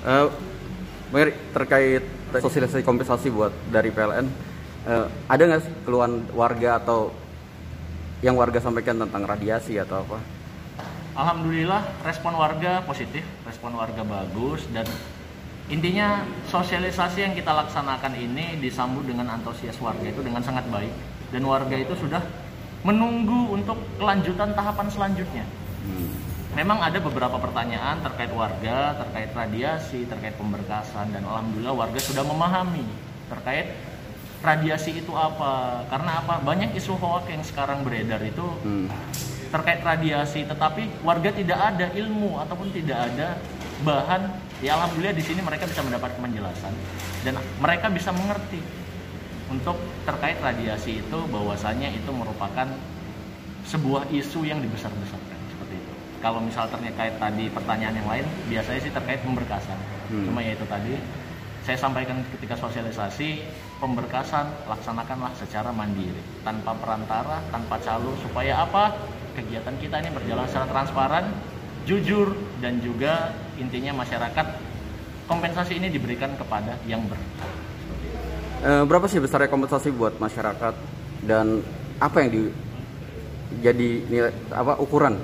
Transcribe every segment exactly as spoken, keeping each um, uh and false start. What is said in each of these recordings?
Uh, Bang Heri, terkait sosialisasi kompensasi buat dari P L N, uh, ada nggak sih keluhan warga atau yang warga sampaikan tentang radiasi atau apa? Alhamdulillah respon warga positif, respon warga bagus, dan intinya sosialisasi yang kita laksanakan ini disambut dengan antusias warga itu dengan sangat baik, dan warga itu sudah menunggu untuk kelanjutan tahapan selanjutnya. Hmm. Memang ada beberapa pertanyaan terkait warga, terkait radiasi, terkait pemberkasan, dan alhamdulillah warga sudah memahami terkait radiasi itu apa. Karena apa? Banyak isu hoax yang sekarang beredar itu hmm. terkait radiasi, tetapi warga tidak ada ilmu ataupun tidak ada bahan. Ya alhamdulillah di sini mereka bisa mendapat penjelasan dan mereka bisa mengerti untuk terkait radiasi itu, bahwasanya itu merupakan sebuah isu yang dibesar-besarkan. Kalau misal terkait tadi pertanyaan yang lain, biasanya sih terkait pemberkasan. Hmm. Cuma ya itu tadi, saya sampaikan ketika sosialisasi, pemberkasan laksanakanlah secara mandiri, tanpa perantara, tanpa calo, supaya apa? Kegiatan kita ini berjalan secara transparan, jujur, dan juga intinya masyarakat, kompensasi ini diberikan kepada yang berhak. E, berapa sih besarnya kompensasi buat masyarakat, dan apa yang di, jadi nilai, apa ukuran?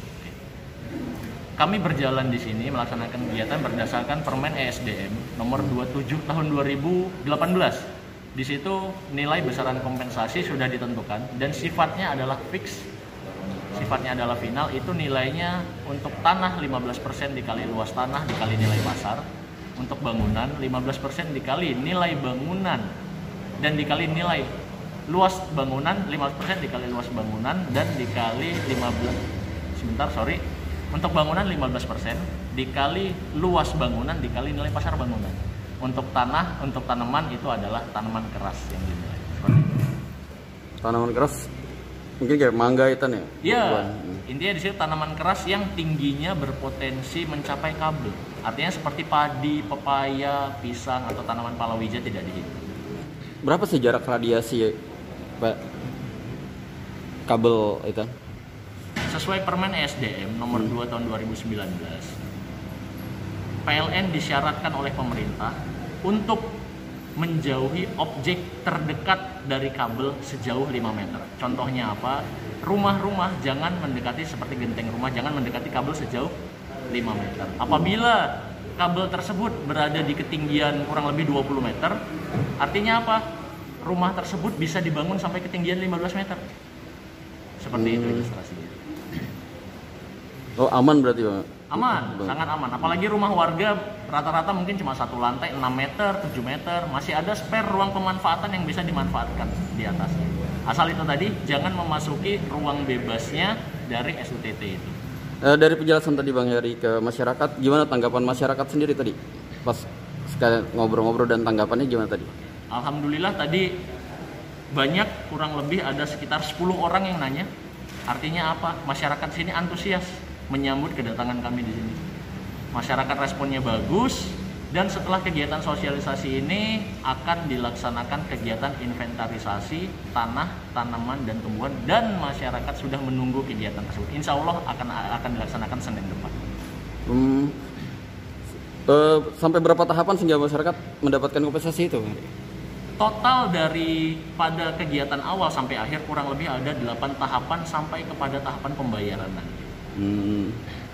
Kami berjalan di sini melaksanakan kegiatan berdasarkan Permen E S D M nomor dua puluh tujuh tahun dua ribu delapan belas. Di situ nilai besaran kompensasi sudah ditentukan dan sifatnya adalah fix. Sifatnya adalah final, itu nilainya untuk tanah lima belas persen dikali luas tanah dikali nilai pasar. Untuk bangunan lima belas persen dikali nilai bangunan dan dikali nilai luas bangunan, lima belas persen dikali luas bangunan dan dikali lima belas sebentar sorry Untuk bangunan lima belas persen dikali luas bangunan dikali nilai pasar bangunan. Untuk tanah, untuk tanaman itu adalah tanaman keras yang dinilai. Tanaman keras mungkin kayak mangga itu ya? Iya, intinya di situ tanaman keras yang tingginya berpotensi mencapai kabel. Artinya seperti padi, pepaya, pisang atau tanaman palawija tidak dihitung. Berapa sih jarak radiasi ya, Pak? Kabel itu? Sesuai Permen E S D M nomor hmm. dua tahun dua ribu sembilan belas, P L N disyaratkan oleh pemerintah untuk menjauhi objek terdekat dari kabel sejauh lima meter. Contohnya apa? Rumah-rumah jangan mendekati, seperti genteng rumah, jangan mendekati kabel sejauh lima meter. Apabila kabel tersebut berada di ketinggian kurang lebih dua puluh meter, artinya apa? Rumah tersebut bisa dibangun sampai ketinggian lima belas meter. Seperti hmm. itu ilustrasinya. Oh aman berarti Pak? Aman, Bang. Sangat aman. Apalagi rumah warga rata-rata mungkin cuma satu lantai, enam meter, tujuh meter. Masih ada spare ruang pemanfaatan yang bisa dimanfaatkan di atasnya. Asal itu tadi, jangan memasuki ruang bebasnya dari S U T T itu. E, dari penjelasan tadi Bang Heri ke masyarakat, gimana tanggapan masyarakat sendiri tadi? Pas sekalian ngobrol-ngobrol dan tanggapannya gimana tadi? Alhamdulillah tadi banyak, kurang lebih ada sekitar sepuluh orang yang nanya. Artinya apa? Masyarakat sini antusias menyambut kedatangan kami di sini. Masyarakat responnya bagus, dan setelah kegiatan sosialisasi ini akan dilaksanakan kegiatan inventarisasi tanah, tanaman, dan tumbuhan, dan masyarakat sudah menunggu kegiatan tersebut. Insya Allah akan akan dilaksanakan Senin depan. Hmm, uh, sampai berapa tahapan sehingga masyarakat mendapatkan kompensasi itu? Total dari pada kegiatan awal sampai akhir kurang lebih ada delapan tahapan sampai kepada tahapan pembayaran nanti. Hmm.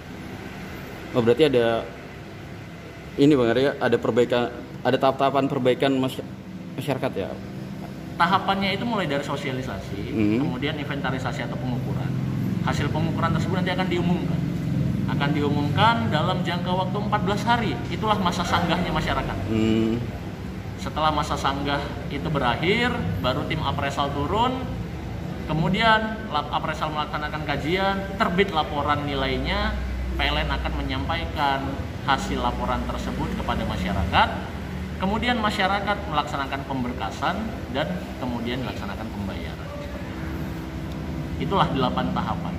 Oh berarti ada ini Bang Heri, ada perbaikan, ada tahap-tahapan perbaikan masyarakat ya? Tahapannya itu mulai dari sosialisasi, hmm. kemudian inventarisasi atau pengukuran. Hasil pengukuran tersebut nanti akan diumumkan. Akan diumumkan dalam jangka waktu empat belas hari. Itulah masa sanggahnya masyarakat. Hmm. Setelah masa sanggah itu berakhir, baru tim appraisal turun. Kemudian appraisal melaksanakan kajian, terbit laporan nilainya, P L N akan menyampaikan hasil laporan tersebut kepada masyarakat. Kemudian masyarakat melaksanakan pemberkasan dan kemudian melaksanakan pembayaran. Itulah delapan tahapan.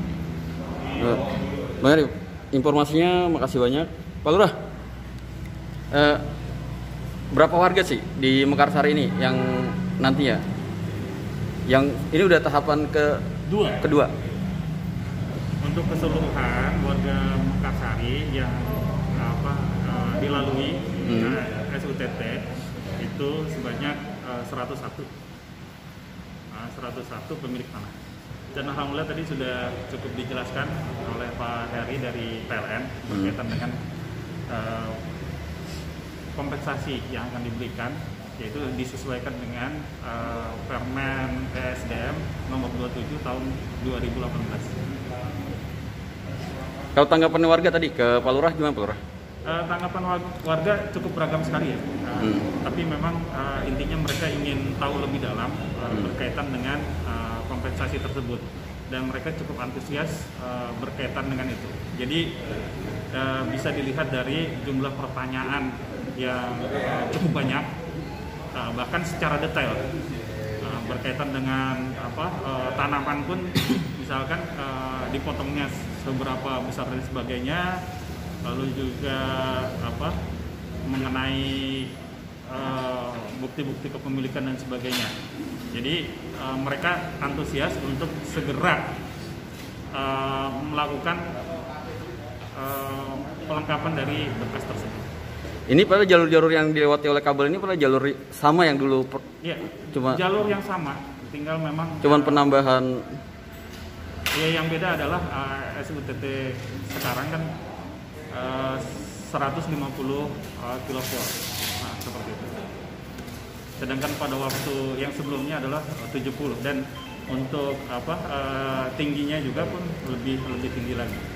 Bang Heri, informasinya makasih banyak. Pak Lurah, eh, berapa warga sih di Mekarsari ini yang nantinya? Yang ini udah tahapan ke Dua. kedua. Untuk keseluruhan warga Mekarsari yang apa dilalui Hmm. uh, S U T T itu sebanyak uh, seratus satu. Uh, seratus satu pemilik tanah. Dan alhamdulillah tadi sudah cukup dijelaskan oleh Pak Heri dari P L N berkaitan dengan uh, kompensasi yang akan diberikan, yaitu disesuaikan dengan uh, Permen E S D M nomor dua puluh tujuh tahun dua ribu delapan belas. Kalau tanggapan warga tadi ke Pak Lurah gimana Pak Lurah? Uh, tanggapan warga cukup beragam sekali ya, uh, Hmm. tapi memang uh, intinya mereka ingin tahu lebih dalam uh, Hmm. berkaitan dengan uh, kompensasi tersebut, dan mereka cukup antusias uh, berkaitan dengan itu. Jadi uh, bisa dilihat dari jumlah pertanyaan yang uh, cukup banyak, uh, bahkan secara detail uh, berkaitan dengan apa uh, tanaman pun misalkan uh, dipotongnya seberapa besar dan sebagainya, lalu juga apa mengenai uh, bukti-bukti kepemilikan dan sebagainya. Jadi uh, mereka antusias untuk segera uh, melakukan uh, pelengkapan dari berkas tersebut. Ini pada jalur-jalur yang dilewati oleh kabel ini pada jalur sama yang dulu per- Ya, Cuma- jalur yang sama, tinggal memang cuman penambahan. ya yang beda adalah uh, S U T T sekarang kan uh, seratus lima puluh uh, kilovolt, nah, seperti itu. Sedangkan pada waktu yang sebelumnya adalah uh, tujuh puluh, dan untuk apa uh, tingginya juga pun lebih lebih tinggi lagi.